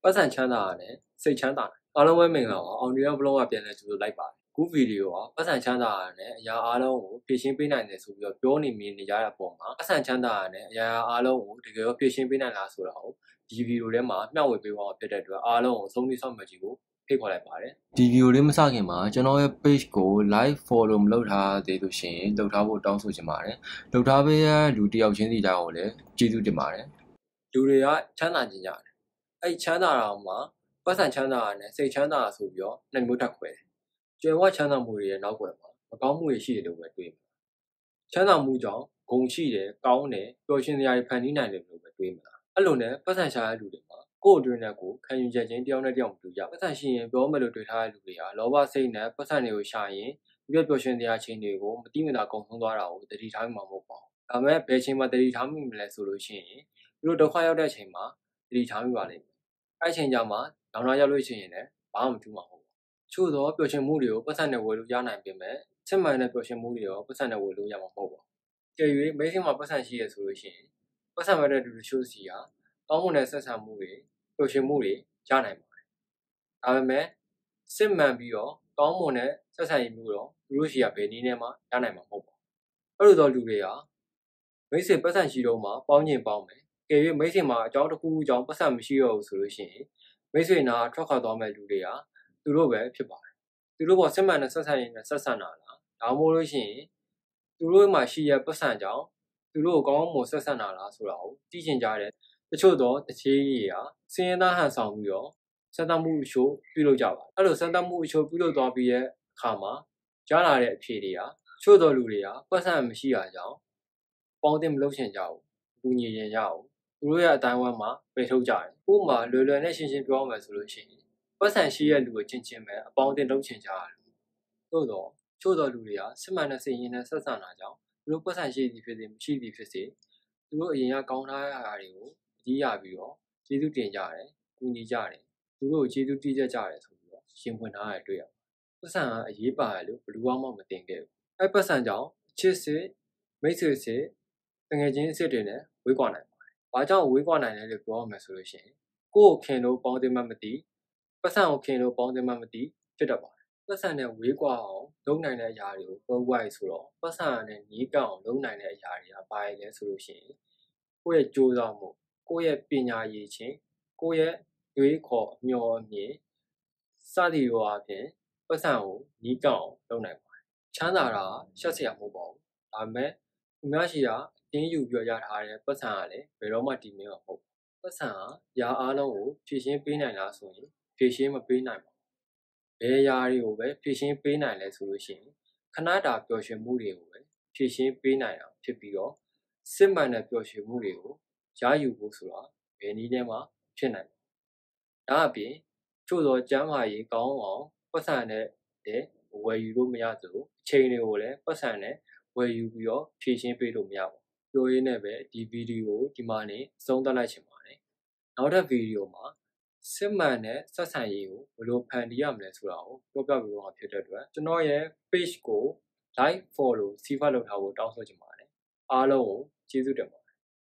ပတ်စံချမ်းသာရတယ်စိတ်ချမ်းသာတယ်အားလုံးပဲမင်္ဂလာပါအောင်ဒီဘလော့ကပြန်လဲကြိုဆိုလိုက်ပါတယ်ခုဗီဒီယိုကပတ်စံချမ်းသာရတယ်အရာအားလုံးကိုဖြည့်ရှင်းပေးနိုင်တယ်ဆိုပြီးတော့ပြောနေမြင်နေကြတဲ့အပေါ်မှာပတ်စံချမ်းသာရတယ်အရာအားလုံးကိုတကယ်တော့ဖြည့်ရှင်းပေးနိုင်လားဆိုတာကိုဒီဗီဒီယိုထဲမှာမျှဝေပေးသွားမှာဖြစ်တဲ့အတွက်အားလုံးကိုအဆုံးထိစောင့်မျှော်ကြည့်ဖို့ဖိတ်ခေါ်လိုက်ပါတယ်ဒီဗီဒီယိုလေးမစခင်မှာကျွန်တော်ရဲ့ page ကို like follow မလုပ်ထားသေးလို့ရှိရင်လုပ်ထားဖို့တောင်းဆိုချင်ပါတယ်လုပ်ထားပေးတဲ့လူတယောက်ချင်းစီတိုင်းကိုလည်းကျေးဇူးတင်ပါတယ်လူတွေကချမ်းသာကြကြတယ်အဲ့ချမ်းသာတာမှာပတ်စံချမ်းသာတာနဲ့စိတ်ချမ်းသာတာဆိုပြီးတော့နှစ်မျိုးတက်ခွဲတယ်ကျွယ်ဝချမ်းသာမှုတွေရဲ့နောက်ွယ်မှာမကောင်းမှုတွေရှိတယ်လို့ပဲတွေးမှာချမ်းသာမှုကြောင့်ဂုဏ်ရှိတယ်ကောင်းတယ်ပျော်ရွှင်စရာတွေဖန်တီးနိုင်တယ်လို့ပဲတွေးမှာအဲ့လိုနဲ့ပတ်စံရှာတဲ့လူတွေမှာကိုယ့်အတွင်းနဲ့ကိုယ်ခံယူချက်ချင်းတယောက်နဲ့တယောက်မတူကြပတ်စံရှိရင်ပြောမယ်လို့တွေးထားတဲ့လူတွေဟာလောဘစိတ်နဲ့ပတ်စံတွေကိုရှာရင်ဒီပျော်ရွှင်စရာချင်းတွေကိုမတိမတာကုန်ဆုံးသွားတာကိုတတိထားမိမှာမဟုတ်ပါဘူးဒါပေမဲ့ဘယ်ချိန်မှာတတိထားမိမလဲဆိုလို့ရှိရင်သူတို့ဒုက္ခရောက်တဲ့အချိန်မှာတတိထားမိပါလိမ့်မယ်အဲ့ချိန်ကြမှာနောင်နာရောက်လို့ရှိရင်လည်းဘာမှမထူးမှာမဟုတ်ဘူးချို့တော့ပျော်ရွှင်မှုတွေကိုပတ်စံနဲ့ဝယ်လို့ရနိုင်ပေမဲ့စစ်မှန်တဲ့ပျော်ရွှင်မှုတွေရောပတ်စံနဲ့ဝယ်လို့ရမှာမဟုတ်ပါဘူးကြွေ၍မိတ်ဆွေမှာပတ်စံရှိရဆိုလို့ရှိရင်ပတ်စံမဲ့တဲ့လူတွေချို့စီဟာကောင်းမွန်တဲ့ဆက်ဆံမှုတွေပျော်ရွှင်မှုတွေရနိုင်ပါတယ်ဒါပေမဲ့စစ်မှန်ပြီးတော့ကောင်းမွန်တဲ့ဆက်ဆံရေးမျိုးတော့သူတို့ရှိရဘယ်နည်းနဲ့မှရနိုင်မှာမဟုတ်ပါဘူးအဲ့လိုတော့လူတွေဟာမိတ်ဆွေပတ်စံရှိတော့မှပေါင်းကျင်ပေါင်းမယ်ကဲ၍မိတ်ဆွေမှာအကြောင်းတစ်ခုခုကြောင့်ပတ်စံမရှိတော့ဘူးဆိုလို့ရှိရင်မိတ်ဆွေနာထွက်ခွာသွားမဲ့လူတွေဟာသူတို့ပဲဖြစ်ပါတယ်သူတို့ပေါ်စစ်မှန်တဲ့ဆက်ဆံရေးနဲ့ဆက်ဆံတာလားဒါမှမဟုတ်လို့ရှိရင်သူတို့မှာရှိရပတ်စံကြောင့်သူတို့ကိုကောင်းမွန်ဆက်ဆံတာလားဆိုတာကိုသိချင်ကြတယ်တချို့တော့တချေးကြီးဟာစင်ရသားဟန်ဆောင်ပြီးတော့စံတမှုအချို့ပြုလုပ်ကြပါအဲ့လိုစံတမှုအချို့ပြုလုပ်သွားပြီးရဲ့အခါမှာကြားလာတဲ့အဖြေတွေဟာချို့တော်လူတွေဟာပတ်စံမရှိတာကြောင့်ပေါင်းတင်မလုပ်ချင်ကြဘူးလူညီရင်ကြဘူးသူတို့ရဲ့အတိုင်းဝမ်းမှာပယ်ထုတ်ကြတယ်ဥပမာလွယ်လွယ်နဲ့ရှင်းရှင်းပြောမယ်ဆိုလို့ရှိရင်ပတ်စံရှိရဲ့လူကိုချင်းချင်းပဲအပေါင်းတင်လုပ်ချင်ကြတယ်သို့တော့ချို့တော်လူတွေဟာစစ်မှန်တဲ့စိတ်ရင်းနဲ့ဆက်ဆံတာကြောင့်သူတို့ပတ်စံရှိသည်ဖြစ်စေမရှိသည်ဖြစ်စေသူတို့အရင်ကကောင်းထားတာတွေကိုအကြီးရပြီးတော့ကျေးဇူးတင်ကြတယ်ကူညီကြတယ်သူတို့ကိုကျေးဇူးတည်ကြတယ်ဆိုပြီးတော့ရှင်ဖွင့်ထားရတွေ့ရပတ်စံကအရေးပါတယ်လို့ဘယ်သူမှမတင်ခဲ့ဘူးအဲ့ပတ်စံကြောင့်ချစ်စစ်မိတ်ဆွေစစ်တငယ်ချင်းအစ်စ်တွေနဲ့ဝေးကွာနိုင်ပါတယ်။ဘာကြောင့်ဝေးကွာနိုင်လဲလို့ပြောရမယ်ဆိုလို့ရှိရင်ကိုယ့်ကိုခင်လို့ပေါင်းတင်မှမသိပတ်စံကိုခင်လို့ပေါင်းတင်မှမသိဖြစ်တတ်ပါတယ်။ပတ်စံနဲ့ဝေးကွာအောင်လုပ်နိုင်တဲ့အရာတွေကိုပြောပြရဆိုတော့ပတ်စံနဲ့ညီးကအောင်လုပ်နိုင်တဲ့အရာတွေကဘာလဲဆိုလို့ရှိရင်ကိုယ့်ရဲ့ကြိုးစားမှုကိုယ့်ရဲ့ပညာရည်ချင်းကိုယ့်ရဲ့တွေးခေါ်အမျှော်အမြင်စသည်တို့အပြင်ပတ်စံကိုညီးကအောင်လုပ်နိုင်ပါတယ်။ချမ်းသာတာရှက်စရာမဟုတ်ပါဘူး။ဒါပေမဲ့သူများရှိတာတင်းယူပြီးရထားတဲ့ပတ်စံကလည်းဘယ်တော့မှတည်မြဲမှာမဟုတ်ဘူး။ပတ်စံကရာအားလုံးကိုဖြည့်ရှင်းပေးနိုင်လားဆိုရင်ဖြည့်ရှင်းမပေးနိုင်ပါဘူး။ဘယ်ရာတွေကိုပဲဖြည့်ရှင်းပေးနိုင်လဲဆိုလို့ရှိရင်ခဏတာပျော်ရွှင်မှုတွေကိုပဲဖြည့်ရှင်းပေးနိုင်တာဖြစ်ပြီးတော့စစ်မှန်တဲ့ပျော်ရွှင်မှုတွေကိုရယူဖို့ဆိုတာဘယ်နည်းနဲ့မှဖြစ်နိုင်မှာ။ဒါအပြင်ချို့သောကျမ်းမာရေးကောင်းအောင်ပတ်စံနဲ့ဝယ်ယူလို့မရသလိုအချိန်တွေကိုလည်းပတ်စံနဲ့ဝယ်ယူပြီးတော့ဖြည့်ရှင်းပေးလို့မရပါဘူး။ပြောရင်းနဲ့ပဲဒီဗီဒီယိုကိုဒီမှာနေအဆုံးသတ်လိုက်ချင်ပါတယ်။နောက်တဲ့ဗီဒီယိုမှာစစ်မှန်တဲ့ဆက်ဆံရေးကိုဘယ်လိုဖန်တီးရမလဲဆိုတာကိုပြောပြပေးသွားမှာဖြစ်တဲ့အတွက်ကျွန်တော်ရဲ့ page ကို like follow စီးဖတ်လုပ်ထားဖို့တောင်းဆိုချင်ပါတယ်။အားလုံးကိုကျေးဇူးတင်ပါတယ်